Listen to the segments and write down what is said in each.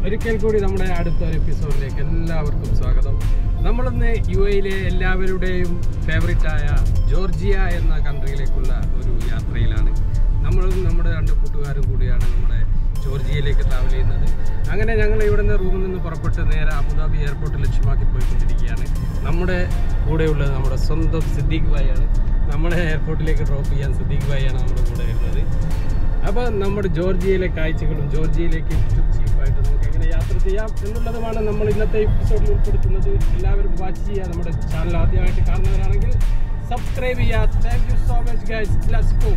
ഒരിക്കൽ കൂടി നമ്മുടെ അടുത്തൊരു എപ്പിസോഡിലേക്ക് എല്ലാവർക്കും സ്വാഗതം. നമ്മളിന്ന് UAE എല്ലാവരുടെയും ഫേവറേറ്റായ ജോർജിയ എന്ന കൺട്രിയിലേക്കുള്ള ഒരു യാത്രയിലാണ്. നമ്മളും നമ്മുടെ രണ്ട് കൂട്ടുകാരും കൂടിയാണ് നമ്മുടെ ജോർജിയയിലേക്ക് ട്രാവൽ ചെയ്യുന്നത്. അങ്ങനെ ഞങ്ങൾ ഇവിടുന്ന് റൂമിൽ നിന്ന് പുറപ്പെട്ട് നേരെ അബുദാബി എയർപോർട്ട് ലക്ഷ്യമാക്കി പോയിക്കൊണ്ടിരിക്കുകയാണ്. നമ്മുടെ കൂടെയുള്ളത് നമ്മുടെ സ്വന്തം സിദ്ദീഖ് ഭായിയാണ്. നമ്മുടെ എയർപോർട്ടിലേക്ക് ഡ്രോപ്പ് ചെയ്യാൻ സിദ്ദീഖ് ഭായിയാണ് നമ്മുടെ കൂടെ വരുന്നത്. അപ്പോൾ നമ്മുടെ ജോർജിയയിലെ കാഴ്ചകളും ജോർജിയയിലേക്ക് ചീപ്പായിട്ട് നമുക്ക് എങ്ങനെ യാത്ര ചെയ്യാം എന്നുള്ളതുമാണ് നമ്മൾ ഇന്നത്തെ എപ്പിസോഡിൽ ഉൾപ്പെടുത്തുന്നത്. എല്ലാവരും വാച്ച് ചെയ്യുക. നമ്മുടെ ചാനൽ ആദ്യമായിട്ട് കാണുന്നവരാണെങ്കിൽ സബ്സ്ക്രൈബ് ചെയ്യുക. Thank you so much guys. Let's go.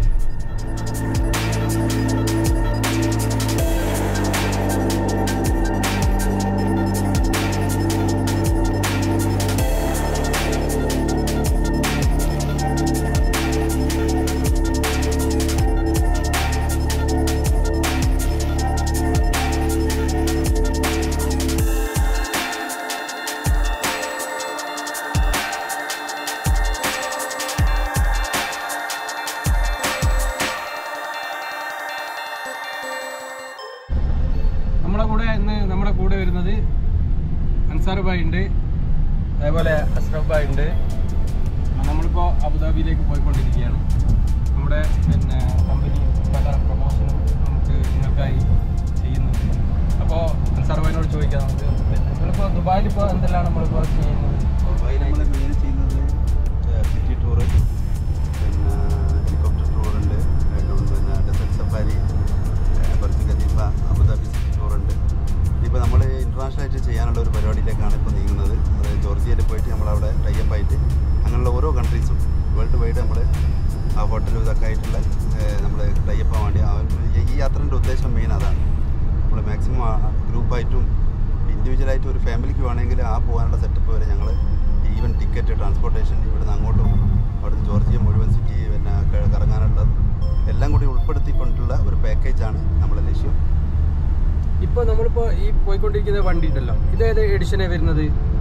നമ്മുടെ കൂടെ വരുന്നത് അൻസാർ ഭായ് ഉണ്ട്, അതേപോലെ അഷ്റഫ് ഭായ് ഉണ്ട്. നമ്മളിപ്പോൾ അബുദാബിയിലേക്ക് പോയിക്കൊണ്ടിരിക്കുകയാണ്. നമ്മുടെ കമ്പനി പല പ്രൊമോഷനും നമുക്ക് നിങ്ങൾക്കായി ചെയ്യുന്നുണ്ട്. അപ്പോൾ അൻസാർ ഭായിനോട് ചോദിക്കാം, നമുക്ക് നിങ്ങളിപ്പോൾ ദുബായിലിപ്പോൾ എന്തെല്ലാം നമ്മളിപ്പോൾ ചെയ്യുന്നത്? ദുബായിൽ നമ്മൾ മെയിൻ ചെയ്യുന്നത് സിറ്റി ടൂറ്, പിന്നെ ഹെലികോപ്റ്റർ ടൂറുണ്ട്, പിന്നെ desert safari, Burj Khalifa, Abu Dhabi city ടൂറുണ്ട്. ഇപ്പോൾ നമ്മൾ ഇൻ്റർനാഷണലായിട്ട് ചെയ്യാനുള്ള ഒരു പരിപാടിയിലേക്കാണ് ഇപ്പോൾ നീങ്ങുന്നത്. അതായത് ജോർജിയയിൽ പോയിട്ട് നമ്മളവിടെ ടൈപ്പ് ആയിട്ട് അങ്ങനെയുള്ള ഓരോ കൺട്രീസും വേൾഡ് വൈഡ് നമ്മൾ ആ ഹോട്ടലും ഇതൊക്കെ ആയിട്ടുള്ള നമ്മൾ ടൈപ്പ് ആവാൻ വേണ്ടി ഈ യാത്രേൻ്റെ ഉദ്ദേശം മെയിൻ അതാണ്. നമ്മൾ മാക്സിമം ഗ്രൂപ്പായിട്ടും ഇൻഡിവിജ്വലായിട്ടും ഒരു ഫാമിലിക്ക് വേണമെങ്കിൽ ആ പോകാനുള്ള സെറ്റപ്പ് വരെ ഞങ്ങൾ ഈവൻ ടിക്കറ്റ്, ട്രാൻസ്പോർട്ടേഷൻ, ഇവിടുന്ന് അങ്ങോട്ടും അവിടുത്തെ ജോർജിയ മുഴുവൻ സിറ്റി പിന്നെ കറങ്ങാനുള്ളത് എല്ലാം കൂടി ഉൾപ്പെടുത്തിക്കൊണ്ടുള്ള ഒരു പാക്കേജാണ് നമ്മുടെ ലക്ഷ്യം. ഇപ്പോൾ നമ്മളിപ്പോൾ ഈ പോയിക്കൊണ്ടിരിക്കുന്ന വണ്ടി ഉണ്ടല്ലോ, ഇത് ഏത് എഡിഷനാണ് വരുന്നത്?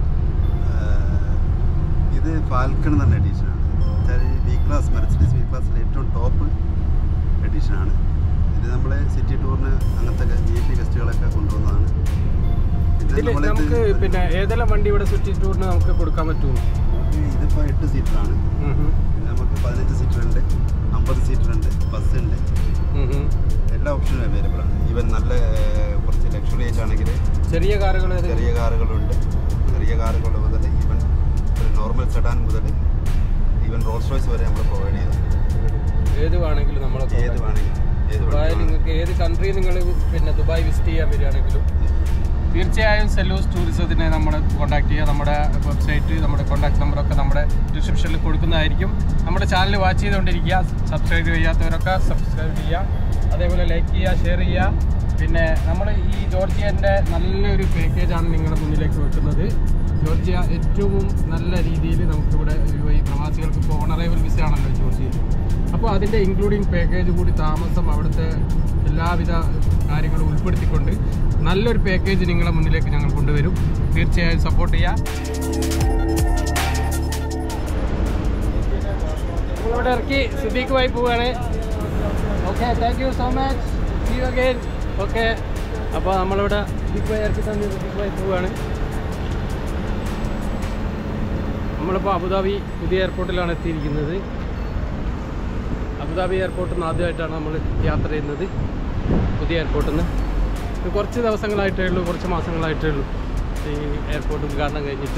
ഇത് ഫാൽക്കൺ എന്ന് പറഞ്ഞ എഡിഷനാണ്. ബി ക്ലാസ്, മെർസിഡീസ് ബി ക്ലാസ്സിലെ ഏറ്റവും ടോപ്പ് എഡിഷനാണ്. ഇത് നമ്മൾ സിറ്റി ടൂറിന് അങ്ങനത്തെ VIP ഗസ്റ്റുകളൊക്കെ കൊണ്ടുവന്നതാണ്. നമുക്ക് പിന്നെ ഏതെല്ലാം വണ്ടി ഇവിടെ സിറ്റി ടൂറിന് നമുക്ക് കൊടുക്കാൻ പറ്റുമോ? ഇതിപ്പോൾ 8 സീറ്ററാണ്. പിന്നെ നമുക്ക് 15 സീറ്ററുണ്ട്, 50 സീറ്ററുണ്ട്, ബസ്സുണ്ട്, എല്ലാ ഓപ്ഷനും അവൈലബിൾ ആണ്. ഈവൻ നല്ല കുറച്ച് ലക്ഷറി ആയിട്ടാണെങ്കിൽ ചെറിയ കാറുകളുണ്ട്. ചെറിയ കാറുകൾ മുതൽ ഈവൻ ഒരു നോർമൽ സെഡാൻ മുതൽ ഈവൻ റോൾസ് റോയ്സ് വരെ നമ്മൾ പ്രൊവൈഡ് ചെയ്യുന്നത്. ഏത് വേണമെങ്കിലും നിങ്ങൾക്ക് ഏത് കൺട്രി നിങ്ങൾ പിന്നെ ദുബായ് വിസിറ്റ് ചെയ്യാൻ വരികയാണെങ്കിലും തീർച്ചയായും സെല്ലൂസ് ടൂറിസത്തിനെ നമ്മൾ കോൺടാക്ട് ചെയ്യുക. നമ്മുടെ വെബ്സൈറ്റ്, നമ്മുടെ കോൺടാക്ട് നമ്പറൊക്കെ നമ്മുടെ ഡിസ്ക്രിപ്ഷനിൽ കൊടുക്കുന്നതായിരിക്കും. നമ്മുടെ ചാനൽ വാച്ച് ചെയ്തുകൊണ്ടിരിക്കുക. സബ്സ്ക്രൈബ് ചെയ്യാത്തവരൊക്കെ സബ്സ്ക്രൈബ് ചെയ്യുക, അതേപോലെ ലൈക്ക് ചെയ്യുക, ഷെയർ ചെയ്യുക. പിന്നെ നമ്മൾ ഈ ജോർജിയൻ്റെ നല്ലൊരു പാക്കേജാണ് നിങ്ങളുടെ മുന്നിലേക്ക് വെക്കുന്നത്. ജോർജിയ ഏറ്റവും നല്ല രീതിയിൽ നമുക്കിവിടെ ഈ പ്രവാസികൾക്ക് ഇപ്പോൾ ഓൺ അറൈവൽ വിസ ആണല്ലോ ജോർജിയയിൽ. അപ്പോൾ അതിൻ്റെ ഇൻക്ലൂഡിങ് പാക്കേജ് കൂടി, താമസം, അവിടുത്തെ എല്ലാവിധ കാര്യങ്ങളും ഉൾപ്പെടുത്തിക്കൊണ്ട് നല്ലൊരു പാക്കേജ് നിങ്ങളുടെ മുന്നിലേക്ക് ഞങ്ങൾ കൊണ്ടുവരും. തീർച്ചയായും സപ്പോർട്ട് ചെയ്യുക. നമ്മളിവിടെ ഇറക്കി സിദ്ദീഖ് ഭായി പോവുകയാണ്. Okay, thank you so much. See you again. Okay, അപ്പോൾ നമ്മളിവിടെ സിദ്ദീഖ് ഭായി ഇറക്കി തന്നെ സിദ്ദീഖ് ഭായി പോവുകയാണ്. നമ്മളിപ്പോൾ അബുദാബി പുതിയ എയർപോർട്ടിലാണ് എത്തിയിരിക്കുന്നത്. അബുദാബി എയർപോർട്ടിൽ നിന്ന് ആദ്യമായിട്ടാണ് നമ്മൾ യാത്ര ചെയ്യുന്നത്, പുതിയ എയർപോർട്ടിൽ നിന്ന്. കുറച്ച് ദിവസങ്ങളായിട്ടേ ഉള്ളൂ, കുറച്ച് മാസങ്ങളായിട്ടേ ഉള്ളൂ ഈ എയർപോർട്ട് ഉദ്ഘാടനം കഴിഞ്ഞിട്ട്.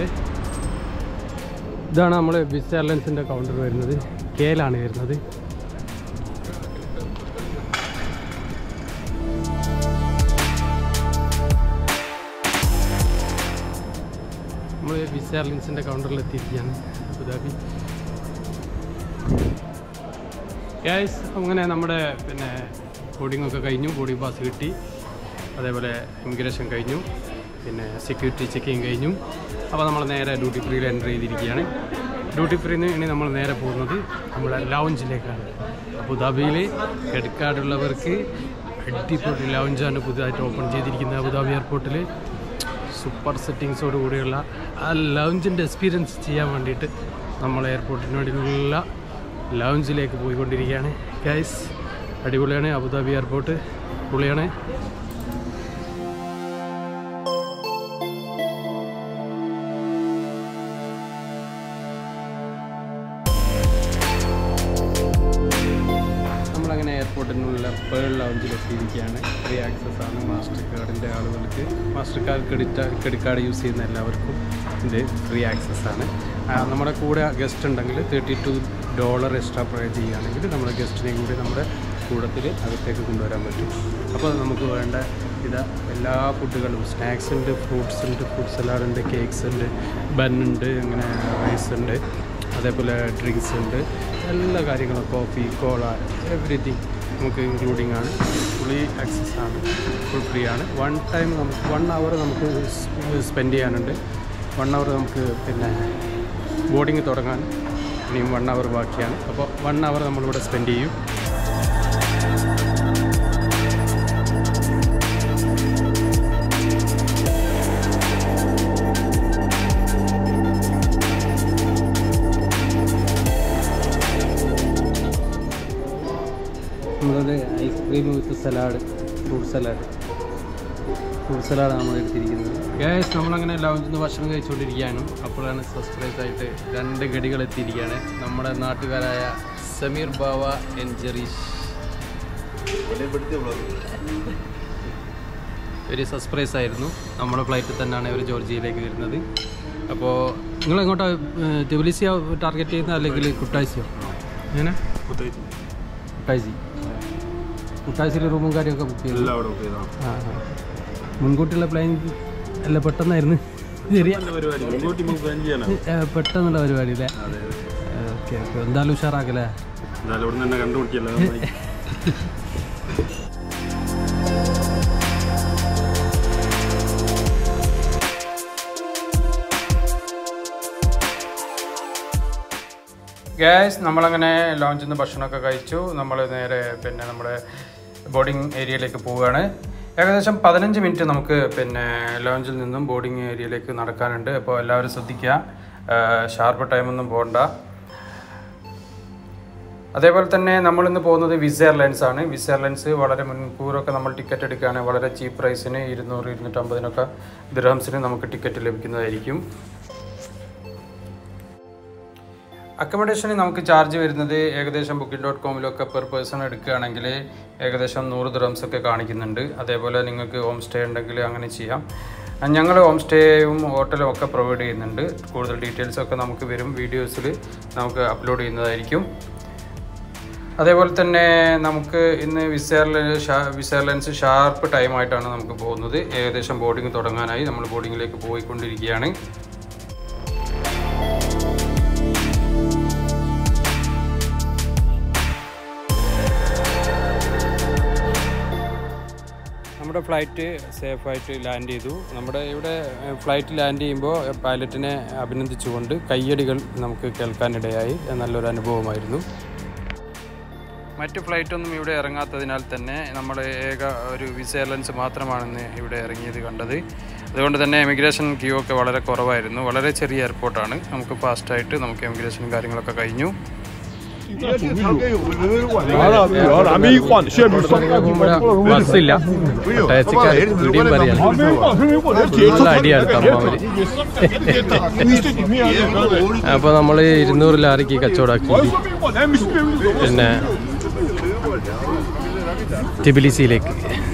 ഇതാണ് നമ്മൾ വിസ് എയർലൈൻസിൻ്റെ കൗണ്ടർ വരുന്നത്. KL വരുന്നത്. നമ്മൾ വിസ് എയർലൈൻസിൻ്റെ കൗണ്ടറിൽ എത്തിയിരിക്കുകയാണ് അബുദാബി. ഗ്യാസ് അങ്ങനെ നമ്മുടെ പിന്നെ ബോർഡിങ്ങൊക്കെ കഴിഞ്ഞു, ബോർഡിംഗ് പാസ് കിട്ടി, അതേപോലെ ഇമിഗ്രേഷൻ കഴിഞ്ഞു, പിന്നെ സെക്യൂരിറ്റി ചെക്കിങ് കഴിഞ്ഞു. അപ്പോൾ നമ്മൾ നേരെ ഡ്യൂട്ടി ഫ്രീയിൽ എൻ്റർ ചെയ്തിരിക്കുകയാണ്. ഡ്യൂട്ടി ഫ്രീയിൽ നിന്ന് ഇനി നമ്മൾ നേരെ പോകുന്നത് നമ്മുടെ ലൗഞ്ചിലേക്കാണ്. അബുദാബിയിൽ ക്രെഡിറ്റ് കാർഡുള്ളവർക്ക് അടിപൊളി ലൗഞ്ചാണ് പുതുതായിട്ട് ഓപ്പൺ ചെയ്തിരിക്കുന്നത് അബുദാബി എയർപോർട്ടിൽ. സൂപ്പർ സെറ്റിങ്സോട് കൂടിയുള്ള ആ ലൗഞ്ചിൻ്റെ എക്സ്പീരിയൻസ് ചെയ്യാൻ വേണ്ടിയിട്ട് നമ്മൾ എയർപോർട്ടിന് വേണ്ടിയുള്ള ലൗഞ്ചിലേക്ക് പോയിക്കൊണ്ടിരിക്കുകയാണ്. ഗൈസ്, അടിപൊളിയാണ് അബുദാബി എയർപോർട്ട്, പൊളിയാണ്. എയർപോർട്ടിനുള്ള പേൾ ലൗഞ്ചിൽ എത്തിയിരിക്കുകയാണ്. ഫ്രീ ആക്സസ് ആണ് മാസ്റ്റർ കാർഡിൻ്റെ ആളുകൾക്ക്. Mastercard credit card use ചെയ്യുന്ന എല്ലാവർക്കും ഇത് ഫ്രീ ആക്സസ് ആണ്. നമ്മുടെ കൂടെ ഗസ്റ്റ് ഉണ്ടെങ്കിൽ $32 എക്സ്ട്രാ പേ ചെയ്യുകയാണെങ്കിൽ നമ്മുടെ ഗസ്റ്റിനെയും കൂടി നമ്മുടെ കൂടത്തിൽ അകത്തേക്ക് കൊണ്ടുവരാൻ പറ്റും. അപ്പോൾ നമുക്ക് വേണ്ട എല്ലാ ഫുഡുകളും സ്നാക്സ് ഉണ്ട്, ഫ്രൂട്ട്സ് ഉണ്ട്, ഫ്രൂട്ട് സലാഡ് ഉണ്ട്, കേക്ക്സ് ഉണ്ട്, ബന്നുണ്ട്, അങ്ങനെ റൈസ് ഉണ്ട്, അതേപോലെ ഡ്രിങ്ക്സ് ഉണ്ട്, എല്ലാ കാര്യങ്ങളും കോഫി, കോള, എവറിത്തിങ് നമുക്ക് ഇൻക്ലൂഡിങ് ആണ്. ഫുള്ളി ആക്സസ് ആണ്, ഫുൾ ഫ്രീ ആണ്. 1 hour നമുക്ക് സ്പെൻഡ് ചെയ്യാനുണ്ട്. 1 hour നമുക്ക് പിന്നെ ബോർഡിങ് തുടങ്ങാൻ ഇനിയും 1 hour ബാക്കിയാണ്. അപ്പോൾ 1 hour നമ്മളിവിടെ സ്പെൻഡ് ചെയ്യും. നമ്മളത് ice cream with salad, fruit salad നമ്മൾ എടുത്തിരിക്കുന്നത്. ഗ്യാസ് നമ്മളങ്ങനെ ലൗഞ്ചിൽ നിന്ന് ഭക്ഷണം കഴിച്ചുകൊണ്ടിരിക്കുകയാണ്. അപ്പോഴാണ് സർപ്രൈസ് ആയിട്ട് 2 ഗഡികൾ എത്തിയിരിക്കുകയാണ്. നമ്മുടെ നാട്ടുകാരായ സമീർ ബാവ ആൻഡ് ജെറീഷ്. ഒരു സർപ്രൈസ് ആയിരുന്നു. നമ്മുടെ ഫ്ലൈറ്റിൽ തന്നെയാണ് ഇവർ ജോർജിയയിലേക്ക് വരുന്നത്. അപ്പോൾ നിങ്ങൾ എങ്ങോട്ടാണ് ടിബിലിസിയോ ടാർഗറ്റ് ചെയ്യുന്നത് അല്ലെങ്കിൽ കുട്ടാഴ്ചയോ? എങ്ങനെ കുട്ടാഴ്ചയിൽ റൂമും കാര്യമൊക്കെ ബുക്ക് ചെയ്തു? മുൻകൂട്ടിയുള്ള പ്ലാൻ അല്ല, പെട്ടെന്നായിരുന്നു. പെട്ടെന്നുള്ള പരിപാടി അല്ലേ? ഓക്കെ ഓക്കെ, എന്തായാലും ഉഷാറാക്കല്ലേ. ഗ്യാസ് നമ്മളങ്ങനെ ലോഞ്ചിൽ നിന്ന് ഭക്ഷണമൊക്കെ കഴിച്ചു. നമ്മൾ നേരെ പിന്നെ നമ്മുടെ ബോർഡിംഗ് ഏരിയയിലേക്ക് പോവുകയാണ്. ഏകദേശം 15 മിനിറ്റ് നമുക്ക് പിന്നെ ലോഞ്ചിൽ നിന്നും ബോർഡിംഗ് ഏരിയയിലേക്ക് നടക്കാനുണ്ട്. അപ്പോൾ എല്ലാവരും ശ്രദ്ധിക്കുക, ഷാർപ്പ് ടൈമൊന്നും പോകണ്ട. അതേപോലെ തന്നെ നമ്മളിന്ന് പോകുന്നത് വിസ് എയർലൈൻസ് ആണ്. വിസ് എയർലൈൻസ് വളരെ മുൻകൂറൊക്കെ നമ്മൾ ടിക്കറ്റ് എടുക്കുകയാണെങ്കിൽ വളരെ ചീപ്പ് പ്രൈസിന് 200-250 ദിർഹംസിന് നമുക്ക് ടിക്കറ്റ് ലഭിക്കുന്നതായിരിക്കും. അക്കോമഡേഷന് നമുക്ക് ചാർജ് വരുന്നത് ഏകദേശം booking.com പെർ പേഴ്സൺ എടുക്കുകയാണെങ്കിൽ ഏകദേശം 100 ദിർഹംസൊക്കെ കാണിക്കുന്നുണ്ട്. അതേപോലെ നിങ്ങൾക്ക് ഹോം സ്റ്റേ ഉണ്ടെങ്കിൽ അങ്ങനെ ചെയ്യാം. ഞങ്ങൾ ഹോം സ്റ്റേയും ഹോട്ടലും ഒക്കെ പ്രൊവൈഡ് ചെയ്യുന്നുണ്ട്. കൂടുതൽ ഡീറ്റെയിൽസൊക്കെ നമുക്ക് വരും വീഡിയോസിൽ നമുക്ക് അപ്ലോഡ് ചെയ്യുന്നതായിരിക്കും. അതേപോലെ തന്നെ നമുക്ക് ഇന്ന് വിസ് എയർലൈൻസ് ഷാർപ്പ് ടൈമായിട്ടാണ് നമുക്ക് പോകുന്നത്. ഏകദേശം ബോർഡിംഗ് തുടങ്ങാനായി നമ്മൾ ബോർഡിങ്ങിലേക്ക് പോയിക്കൊണ്ടിരിക്കുകയാണ്. നമ്മുടെ ഫ്ലൈറ്റ് സേഫായിട്ട് ലാൻഡ് ചെയ്തു. നമ്മുടെ ഇവിടെ ഫ്ലൈറ്റ് ലാൻഡ് ചെയ്യുമ്പോൾ പൈലറ്റിനെ അഭിനന്ദിച്ചുകൊണ്ട് കയ്യടികൾ നമുക്ക് കേൾക്കാനിടയായി. നല്ലൊരു അനുഭവമായിരുന്നു. മറ്റ് ഫ്ലൈറ്റൊന്നും ഇവിടെ ഇറങ്ങാത്തതിനാൽ തന്നെ നമ്മൾ ഒരു വിസ് എയർലൈൻസ് മാത്രമാണെന്ന് ഇവിടെ ഇറങ്ങിയത് കണ്ടത്. അതുകൊണ്ട് തന്നെ എമിഗ്രേഷൻ ക്യൂ ഒക്കെ വളരെ കുറവായിരുന്നു. വളരെ ചെറിയ എയർപോർട്ടാണ്. നമുക്ക് ഫാസ്റ്റായിട്ട് നമുക്ക് എമിഗ്രേഷനും കാര്യങ്ങളൊക്കെ കഴിഞ്ഞു. ബസ്സില്ല, അപ്പൊ നമ്മള് 200 ലാറിക്ക് കച്ചവടാക്കി പിന്നെ ടിബിലിസിയിലേക്ക്.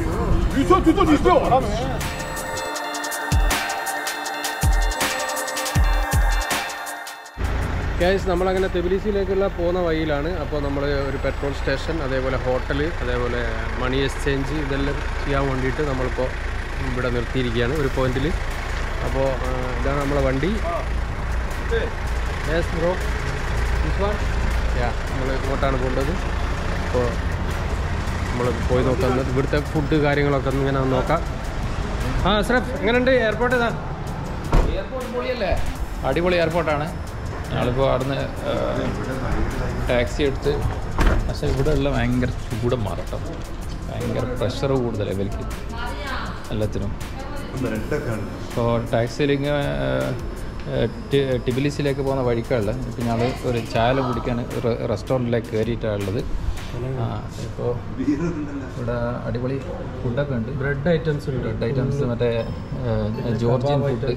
ഗൈസ് നമ്മളങ്ങനെ തിബിലിസിയിലേക്കുള്ള പോകുന്ന വഴിയിലാണ്. അപ്പോൾ നമ്മൾ ഒരു പെട്രോൾ സ്റ്റേഷൻ, അതേപോലെ ഹോട്ടൽ, അതേപോലെ മണി എക്സ്ചേഞ്ച് ഇതെല്ലാം ചെയ്യാൻ വേണ്ടിയിട്ട് നമ്മളിപ്പോൾ ഇവിടെ നിർത്തിയിരിക്കുകയാണ് ഒരു പോയിന്റിൽ. അപ്പോൾ ഇതാണ് നമ്മളെ വണ്ടി. യെസ് ബ്രോ, നമ്മൾ ഇങ്ങോട്ടാണ് പോകേണ്ടത്. അപ്പോൾ നമ്മൾ പോയി നോക്കാം, ഇവിടുത്തെ ഫുഡ് കാര്യങ്ങളൊക്കെ ഇങ്ങനെ നോക്കാം. അസ്രഫ് എങ്ങനെയുണ്ട് എയർപോർട്ട്? എയർപോർട്ട് പൊളിയല്ലേ, അടിപൊളി എയർപോർട്ടാണ്. ഞങ്ങളിപ്പോൾ അവിടുന്ന് ടാക്സി എടുത്ത്, പക്ഷേ ഇവിടെ ഉള്ള ഭയങ്കര ചൂടം മാറട്ടോ, ഭയങ്കര പ്രഷർ കൂടുതൽ ഇവർക്ക് എല്ലാത്തിനും. ഇപ്പോൾ ടാക്സിയിലേക്ക് ടിബിലിസിലേക്ക് പോകുന്ന വഴിക്കുള്ള ഇപ്പം ഞങ്ങൾ ഒരു ചായ കുടിക്കാൻ റെസ്റ്റോറൻറ്റിലേക്ക് കയറിയിട്ടാണുള്ളത്. ഇപ്പോൾ ഇവിടെ അടിപൊളി ഫുഡൊക്കെ ഉണ്ട്. ബ്രെഡ് ഐറ്റംസ് മറ്റേ ജോർജിയൻ ഫുഡ്.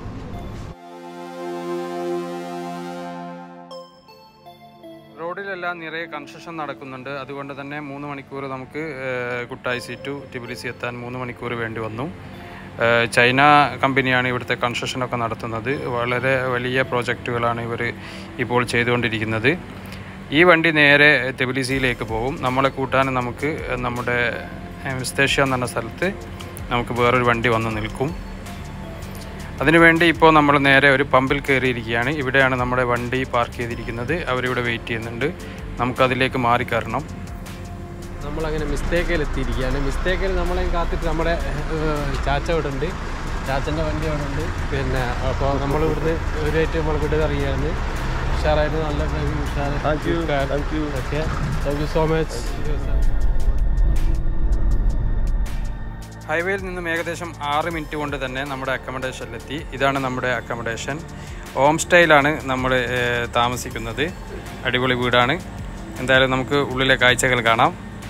റോഡിലെല്ലാം നിറയെ കൺസ്ട്രക്ഷൻ നടക്കുന്നുണ്ട്. അതുകൊണ്ട് തന്നെ 3 മണിക്കൂർ നമുക്ക് കുട്ടായിസി ടു ടിബിലിസി എത്താൻ 3 മണിക്കൂർ വേണ്ടി വന്നു. ചൈന കമ്പനിയാണ് ഇവിടുത്തെ കൺസ്ട്രക്ഷനൊക്കെ നടത്തുന്നത്. വളരെ വലിയ പ്രോജക്റ്റുകളാണ് ഇവർ ഇപ്പോൾ ചെയ്തുകൊണ്ടിരിക്കുന്നത്. ഈ വണ്ടി നേരെ ടിബിലിസിയിലേക്ക് പോകും. നമ്മളെ കൂട്ടാൻ നമുക്ക് നമ്മുടെ വിസ്തേഷ്യ എന്ന് പറഞ്ഞ സ്ഥലത്ത് നമുക്ക് വേറൊരു വണ്ടി വന്ന് നിൽക്കും. അതിനുവേണ്ടി ഇപ്പോൾ നമ്മൾ നേരെ ഒരു പമ്പിൽ കയറിയിരിക്കുകയാണ്. ഇവിടെയാണ് നമ്മുടെ വണ്ടി പാർക്ക് ചെയ്തിരിക്കുന്നത്. അവരിവിടെ വെയിറ്റ് ചെയ്യുന്നുണ്ട്. നമുക്കതിലേക്ക് മാറിക്കയറണം. നമ്മളങ്ങനെ മിസ്റ്റേക്കിൽ എത്തിയിരിക്കുകയാണ്. മിസ്റ്റേക്കിൽ നമ്മളെയും കാത്തിട്ട് നമ്മുടെ ചാച്ച ഇവിടെ ഉണ്ട്. ചാച്ചൻ്റെ വണ്ടി അവിടെ ഉണ്ട്. പിന്നെ അപ്പോൾ നമ്മളിവിടുന്ന് ഒരായിട്ട് നമ്മൾ വിട്ട് അറിയുകയാണ്. ഉഷാറായിട്ട് നല്ല ഡ്രൈവിംഗ് ഉഷാറ്. Thank you so much. ഹൈവേയിൽ നിന്നും ഏകദേശം 6 മിനിറ്റ് കൊണ്ട് തന്നെ നമ്മുടെ അക്കോമഡേഷനിലെത്തി. ഇതാണ് നമ്മുടെ അക്കോമഡേഷൻ. ഹോം സ്റ്റൈലാണ് നമ്മൾ താമസിക്കുന്നത്. അടിപൊളി വീടാണ്. എന്തായാലും നമുക്ക് ഉള്ളിലെ കാഴ്ചകൾ കാണാം.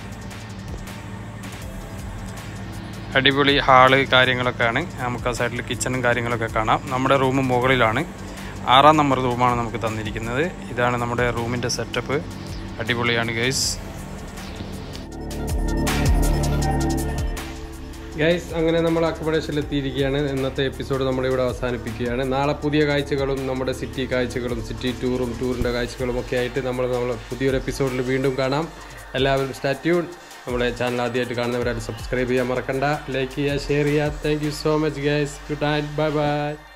അടിപൊളി ഹാള് കാര്യങ്ങളൊക്കെയാണ്. നമുക്ക് ആ സൈഡിൽ കിച്ചണും കാര്യങ്ങളൊക്കെ കാണാം. നമ്മുടെ റൂം മുകളിലാണ്. 6-ാം നമ്പർ റൂമാണ് നമുക്ക് തന്നിരിക്കുന്നത്. ഇതാണ് നമ്മുടെ റൂമിൻ്റെ സെറ്റപ്പ്. അടിപൊളിയാണ് ഗൈസ്. അങ്ങനെ നമ്മൾ അക്കോമഡേഷനിൽ എത്തിയിരിക്കുകയാണ്. ഇന്നത്തെ എപ്പിസോഡ് നമ്മളിവിടെ അവസാനിപ്പിക്കുകയാണ്. നാളെ പുതിയ കാഴ്ചകളും നമ്മുടെ സിറ്റി കാഴ്ചകളും സിറ്റി ടൂറിൻ്റെ കാഴ്ചകളും ഒക്കെ ആയിട്ട് നമ്മൾ പുതിയൊരു എപ്പിസോഡിൽ വീണ്ടും കാണാം. എല്ലാവരും സ്റ്റേ ട്യൂൺ. നമ്മുടെ ചാനൽ ആദ്യമായിട്ട് കാണുന്നവരായിട്ട് സബ്സ്ക്രൈബ് ചെയ്യാൻ മറക്കണ്ട. ലൈക്ക് ചെയ്യുക, ഷെയർ ചെയ്യുക. Thank you so much guys. Good night. Bye by.